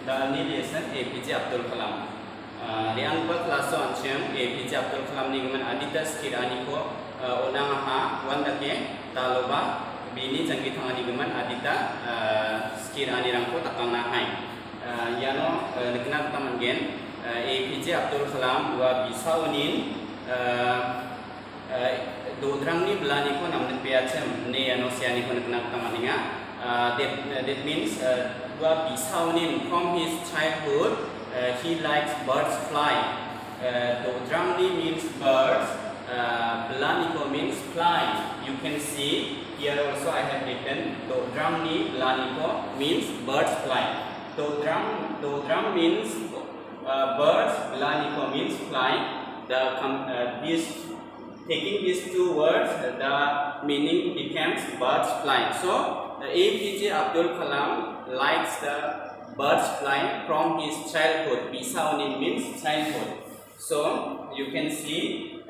The nation APJ Abdul Kalam. Riang per kelas ancam APJ Abdul Kalam ni geman adita sekirani ko onang aha wan dake taloba bini jangki thangani geman adita sekirani rangko takang nahai. Yano nekna taman gen APJ Abdul Kalam wa bisaunin dodrang ni belani ko namnet biacem ne yano siani ko nekna tamaninga. That means bisaunin from his childhood he likes birds fly. Dodramni means birds, Blaniko means fly. You can see here also I have written Dodramni Blaniko means birds fly. Dodram means birds, Blaniko means fly. Taking these two words, the meaning becomes birds flying. So APJ Abdul Kalam likes the birds flying from his childhood. Bisaunin means childhood. So you can see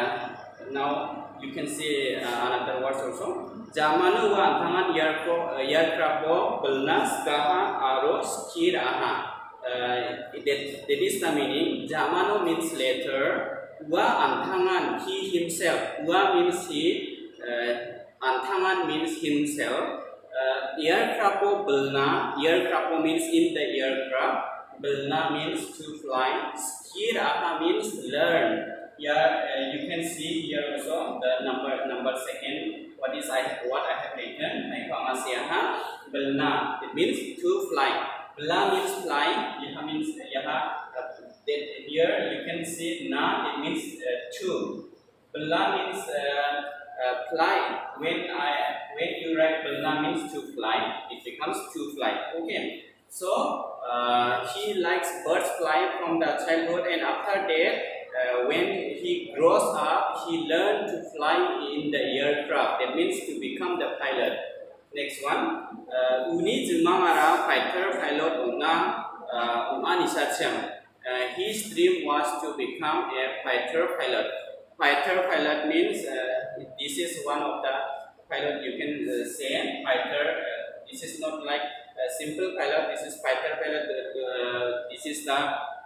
now you can see another words also. Jamanu wa antangan yarkrabo belnas kaha aros kir aha. That is the meaning. Jamanu means later. Wa antangan he himself. Wa means he. Antangan means himself. Aircraft belna. Aircraft means in the aircraft. Belna means to fly. Skir aha means learn. Yeah, you can see here also the number second. What I have written? Belna. It means to fly. Bela means fly. Yaha means yaha. Here you can see na. It means to. Bela means fly. When you write belna means to fly, it becomes to fly. Okay. So he likes birds fly from the childhood, and after that, when he grows up, he learned to fly in the aircraft. That means to become the pilot. Next one. Uni jumangara fighter pilot umanisacham. His dream was to become a fighter pilot. Fighter pilot means this is one of the pilot you can say fighter. This is not like a simple pilot. This is fighter pilot. This is the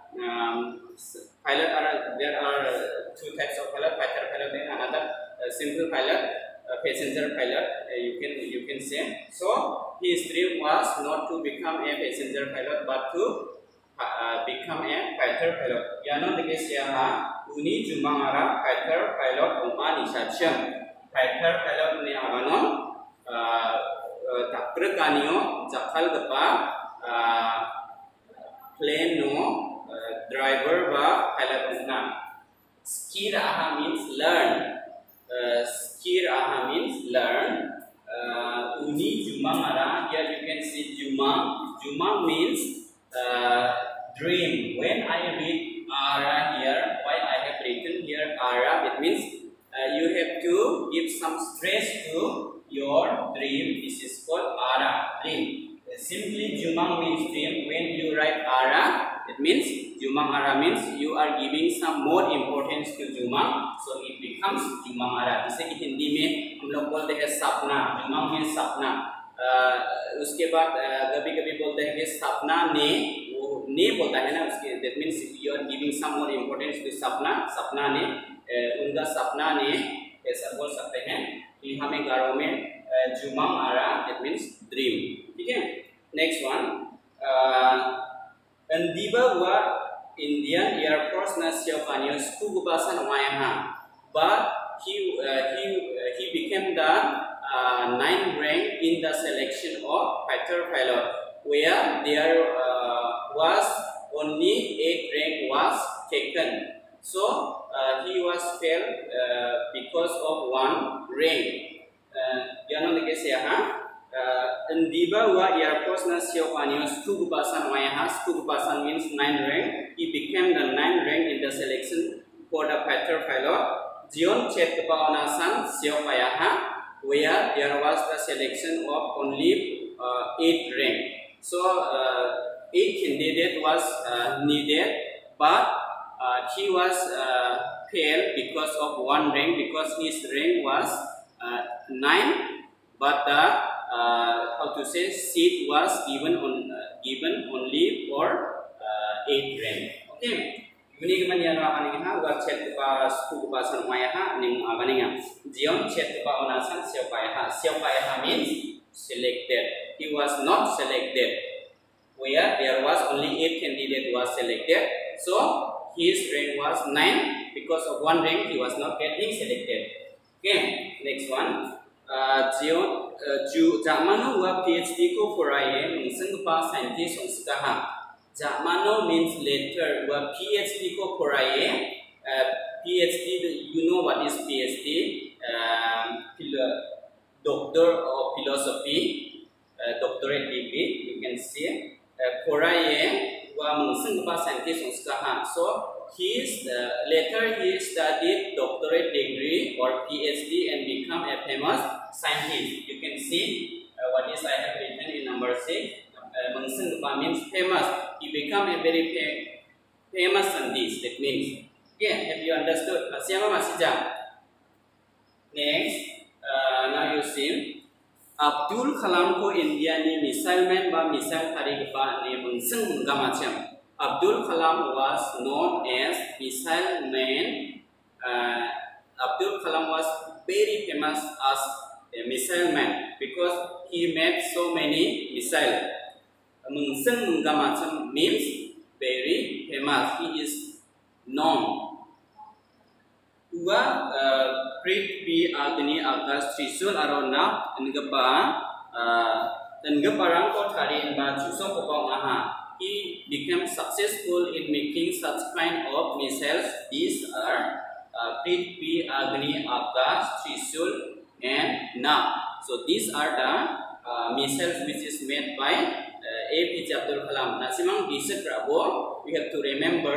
pilot. There are two types of pilot: fighter pilot and another simple pilot, passenger pilot. You can say. So his dream was not to become a passenger pilot, but to become a fighter pilot. Yano dikesiaha uni jumangara fighter pilot umanisacham. Fighter pilot ni abanon takrekanio jakal gepa plane no driver ba pilot unna. Skir aha means learn. Skir aha means learn. Uni jumangara, here you can see jumang. Jumang means dream. When I read ara here, why I have written here ara, it means you have to give some stress to your dream. This is called ara, dream. Simply jumang means dream. When you write ara, it means jumang ara means you are giving some more importance to jumang, so it becomes jumang ara. जैसे कि हिंदी में हम लोग बोलते हैं सपना. जुमांग means सपना. उसके बाद कभी-कभी बोलते हैं कि सपना ने बोलता है ना, उसके that means you are giving some more importance to सपना ने उनका सपना ने ऐसा बोल सकते हैं कि हमें गारों में जुमांग आरा, that means dream. ठीक है. Next one. Andiba wa Indian Air Force na siapanya skugubasan wayaha, but he became the 9th rank in the selection of fighter pilot, where there was only 8th rank was taken. So he was failed because of one rank. Yano dikesiaha Andiba wa Air Force na siapanya skugubasan wayaha. Skugubasan means 9th rank. He became the 9th rank in the selection for the fighter pilot. Zion Chetpa Onasan siapayaha, where there was the selection of only 8th rank. So 8 candidate was needed, but he was failed because of one rank, because his rank was 9, but the how to say, seat was given only for 8 rank. Okay. Ini kemudian apa nih? Buat chat kepada suku bahasa Maya nih apa nih? Jion chat kepada onasan siapa means selected. He was not selected. Where there was only 8 candidates was selected, so his rank was 9. Because of 1 rank, he was not getting selected. Okay, next one. Jakmano wa PhD ko puraye mungsengpa scientist ongskaha. Jakmano means later wa PhD ko puraye. PhD, you know what is PhD? Doctor of Philosophy, doctorate degree. You can see. Puraye wa mungsengpa scientist ongskaha. So later he studied doctorate degree or PhD and become a famous scientist. You can see what is I have written in number 6. Mengsengpa means famous. He become a very famous scientist. That means, okay, have you understood? Siapa masih jam? Next, now you see. Abdul Kalam ko India ni missile man ba missile tharigpa ni mengseng munggah macam. Abdul Kalam was known as missile man. Abdul Kalam was very famous as a missile man because he made so many missiles. Mengseng munggah macam means very famous. He is known. Dua Prithvi Agni Akas Trisul Arona Ngapa Ngeparang ko Tharin ba Chusok Kopong aha. He became successful in making such kind of missiles. These are Prithvi Agni Akas Trisul and Na. So these are the missiles which is made by APJ Abdul Kalam. Nah, simang bisa Prabo, we have to remember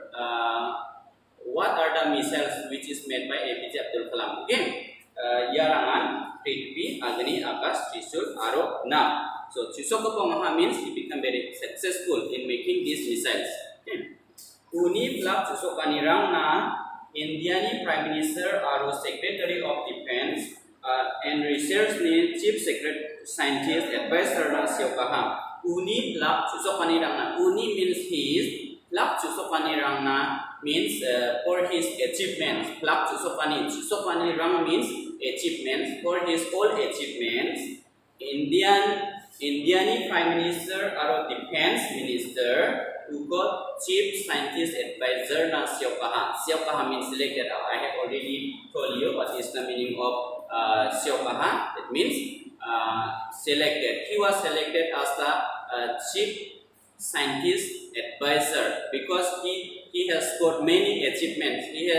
what are the missiles which is made by APJ Abdul Kalam. Again, Yarangan, Prithvi, Agni, Akas, Trisul, Aro, Na. So Chusokopongaha means he became very successful in making these missiles. Uni Plak Chusopanirang na Indian Prime Minister Aro Secretary of Defense and Research ni Chief Secretary Scientist Advisor na Siokaha. Uni Plak Chusopanirang na. Uni means his. Plak Chusopanirang na means for his achievements. Plak Chusopanirang means achievements. For his all achievements, Indian Prime Minister or Defense Minister who got Chief Scientist Advisor na Siokaha. Siokaha means selected. I have already told you what is the meaning of Siokaha. It means selected. He was selected as the Chief Scientist Advisor because he has got many achievements. He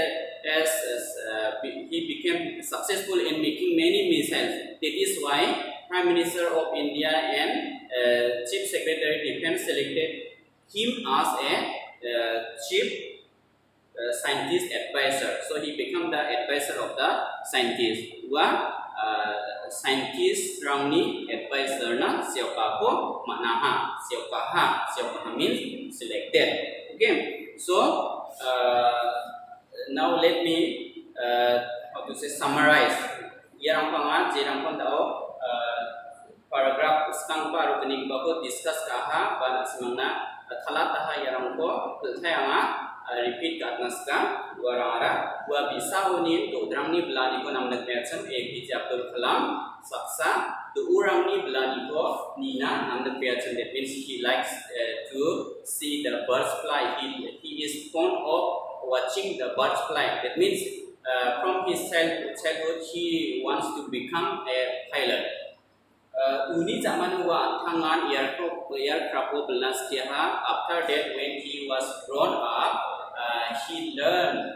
became successful in making many missiles. That is why Prime Minister of India and Chief Secretary Defense selected him as a Chief Scientist Advisor. So he became the advisor of the scientist. Scientist rangni advisor na Siokaho maknaha. Siokaha means selected. Okay. So now let me how to say summarize. Yarang pangan jirang pantau paragraph sekarang baru kening bahu discuss kaha pada semangna thalat taha yarang ko thayanga repeat kat naskah dua orang arah dua bisa unin tu orang ni belani ko nam nak macam APJ Abdul Kalam saksa tu orang ni belani ko Nina nam nak macam. That means he likes to see the birds fly. He is fond of watching the birds fly. That means from his childhood he wants to become a pilot. Uni zaman wa tangan aircraft belas kiaha. After that, when he was grown up, he learned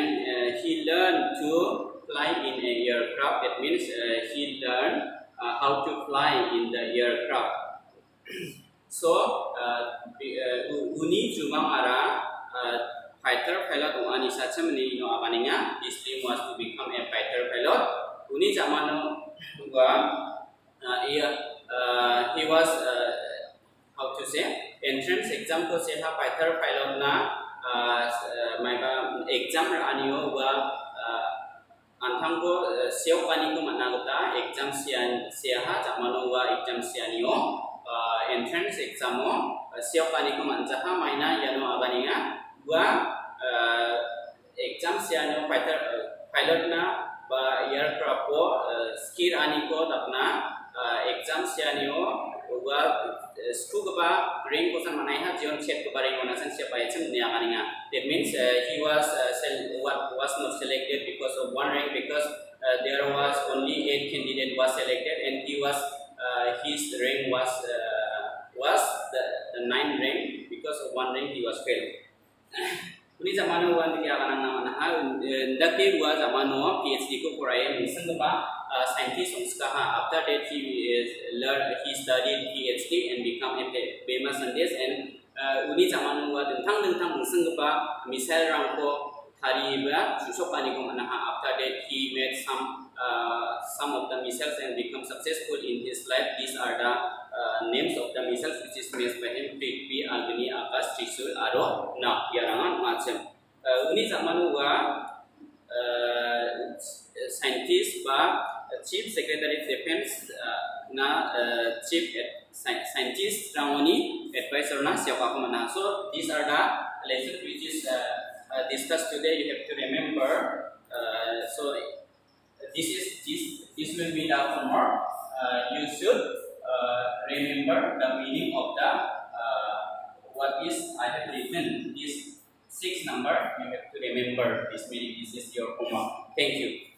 to fly in an aircraft. That means he learned how to fly in the aircraft. So uni cuma ara fighter pilot uni saja meni no abaninga. His dream was to become a fighter pilot. Uni zaman wa he was how to say entrance exam ko seha fighter pilot na exam anio wa Antangko siau kaniko managota exam siaha zamano wa exam sianio entrance examo siau kaniko manjaha maina yano abaninga wa exam sianio pilot na ba aircraft ko skill aniko tapna exam sianio wa school ba rank ko san manai ha jion chet ko bare ngona san siapa echem ne abaninga. That means he was not selected because of one rank, because there was only 8 candidate was selected and he was his rank was the 9th rank, because of one rank he was failed. Uni zamano wan dia kana nama nah ndake wa zamano PhD ko korai mission ba scientist unskaha. After that he studied PhD and become a famous scientist, and uni zamano wa dentang mission ba misal rangko Hariba Susopani Komanaha. After that, he made some of the missiles and become successful in his life. These are the names of the missiles which is made by him: Prithvi, Agni, Akash, Trisul, Aro, Na, Yarangan, Machem. Uni zamanu wa scientist ba Chief Secretary of Defense na Chief Scientist Ramoni advisor na siapa komana. So these are the lessons which is discussed today. You have to remember. So this will be the homework. You should remember the meaning of the what is I have written. This 6 number you have to remember this meaning. This is your homework. Thank you.